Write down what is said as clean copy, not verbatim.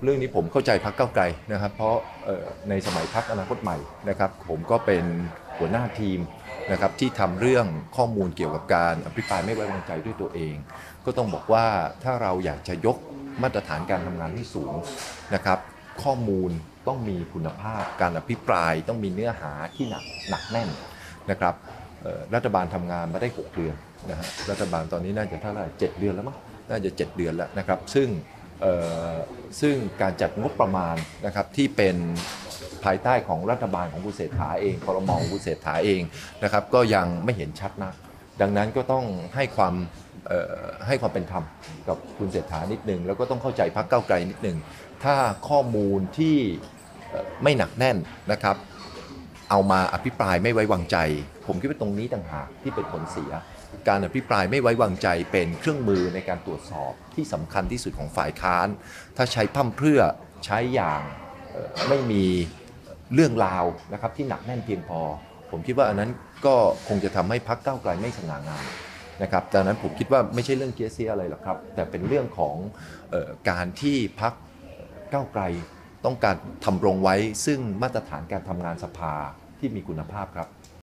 เรื่องนี้ผมเข้าใจพรรคก้าวไกลนะครับเพราะในสมัยพรรคอนาคตใหม่นะครับผมก็เป็นหัวหน้าทีมนะครับที่ทำเรื่องข้อมูลเกี่ยวกับการอภิปรายไม่ไว้วางใจด้วยตัวเองก็ต้องบอกว่าถ้าเราอยากจะยกมาตรฐานการทำงานให้สูงนะครับข้อมูลต้องมีคุณภาพการอภิปรายต้องมีเนื้อหาที่หนักแน่นนะครับรัฐบาลทำงานมาได้6 เดือนนะฮะรัฐบาลตอนนี้น่าจะเท่าไหร่7 เดือนแล้วมั้งน่าจะ7 เดือนแล้วนะครับซึ่งการจัดงบประมาณนะครับที่เป็นภายใต้ของรัฐบาลของคุณเศรษฐาเองครม.ของคุณเศรษฐาเองนะครับก็ยังไม่เห็นชัดนักดังนั้นก็ต้องให้ความเป็นธรรมกับคุณเศรษฐานิดนึงแล้วก็ต้องเข้าใจพรรคก้าวไกลนิดนึงถ้าข้อมูลที่ไม่หนักแน่นนะครับเอามาอภิปรายไม่ไว้วางใจผมคิดว่าตรงนี้ต่างหากที่เป็นผลเสียการอภิปรายไม่ไว้วางใจเป็นเครื่องมือในการตรวจสอบที่สำคัญที่สุดของฝ่ายค้านถ้าใช้พร่ำเพรื่อใช้อย่างไม่มีเรื่องราวนะครับที่หนักแน่นเพียงพอผมคิดว่าอันนั้นก็คงจะทำให้พรรคก้าวไกลไม่สง่างามนะครับดังนั้นผมคิดว่าไม่ใช่เรื่องเกียร์เสียอะไรหรอกครับแต่เป็นเรื่องของการที่พรรคก้าวไกลต้องการทำรงไว้ซึ่งมาตรฐานการทำงานสภาที่มีคุณภาพครับ